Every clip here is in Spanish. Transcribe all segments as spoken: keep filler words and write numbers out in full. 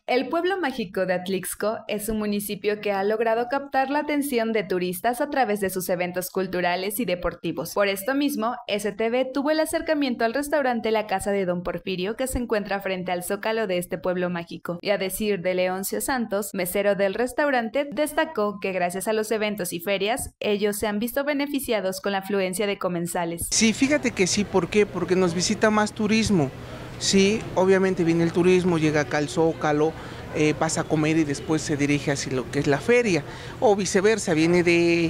El pueblo mágico de Atlixco es un municipio que ha logrado captar la atención de turistas a través de sus eventos culturales y deportivos. Por esto mismo, S T V tuvo el acercamiento al restaurante La Casa de Don Porfirio, que se encuentra frente al zócalo de este pueblo mágico. Y a decir de Leoncio Santos, mesero del restaurante, destacó que gracias a los eventos y ferias, ellos se han visto beneficiados con la afluencia de comensales. Sí, fíjate que sí, ¿por qué? Porque nos visita más turismo. Sí, obviamente viene el turismo, llega acá al Zócalo, eh, pasa a comer y después se dirige hacia lo que es la feria, o viceversa, viene de,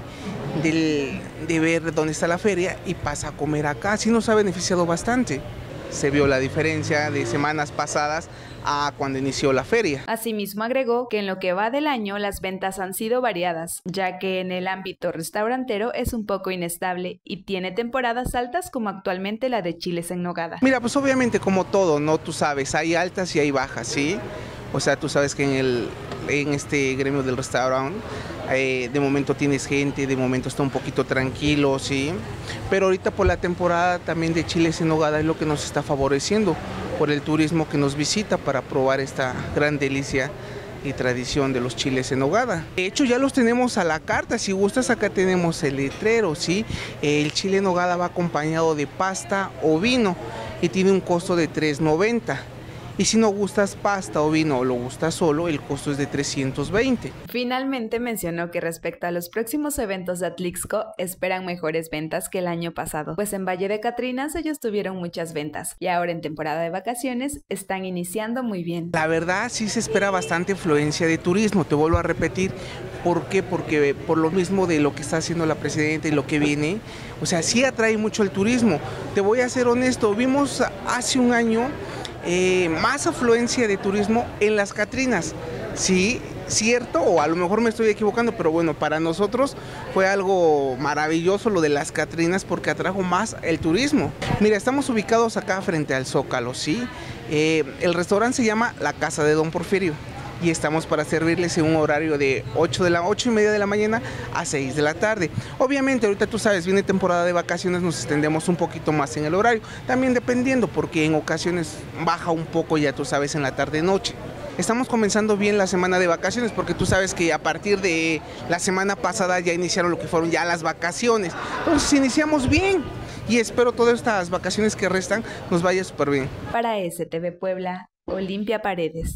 de, de ver dónde está la feria y pasa a comer acá. Sí nos ha beneficiado bastante. Se vio la diferencia de semanas pasadas a cuando inició la feria. Asimismo agregó que en lo que va del año las ventas han sido variadas, ya que en el ámbito restaurantero es un poco inestable y tiene temporadas altas como actualmente la de chiles en nogada. Mira, pues obviamente como todo, ¿no? Tú sabes, hay altas y hay bajas, ¿sí? O sea, tú sabes que en, el, en este gremio del restaurante eh, de momento tienes gente, de momento está un poquito tranquilo, ¿sí? Pero ahorita por la temporada también de chiles en nogada es lo que nos está favoreciendo por el turismo que nos visita para probar esta gran delicia y tradición de los chiles en nogada. De hecho ya los tenemos a la carta, si gustas acá tenemos el letrero, ¿sí? El chile en nogada va acompañado de pasta o vino y tiene un costo de tres noventa. Y si no gustas pasta o vino o lo gustas solo, el costo es de trescientos veinte. Finalmente mencionó que respecto a los próximos eventos de Atlixco, esperan mejores ventas que el año pasado, pues en Valle de Catrinas ellos tuvieron muchas ventas y ahora en temporada de vacaciones están iniciando muy bien. La verdad sí se espera bastante afluencia de turismo, te vuelvo a repetir. ¿Por qué? Porque por lo mismo de lo que está haciendo la presidenta y lo que viene, o sea, sí atrae mucho el turismo. Te voy a ser honesto, vimos hace un año Eh, más afluencia de turismo en las Catrinas, sí, cierto, o a lo mejor me estoy equivocando, pero bueno, para nosotros fue algo maravilloso lo de las Catrinas porque atrajo más el turismo. Mira, estamos ubicados acá frente al Zócalo, sí, eh, el restaurante se llama La Casa de Don Porfirio y estamos para servirles en un horario de ocho de la ocho y media de la mañana a seis de la tarde. Obviamente ahorita tú sabes, viene temporada de vacaciones, nos extendemos un poquito más en el horario, también dependiendo porque en ocasiones baja un poco, ya tú sabes, en la tarde noche. Estamos comenzando bien la semana de vacaciones porque tú sabes que a partir de la semana pasada ya iniciaron lo que fueron ya las vacaciones, entonces iniciamos bien y espero todas estas vacaciones que restan nos vaya súper bien. Para S T V Puebla, Olimpia Paredes.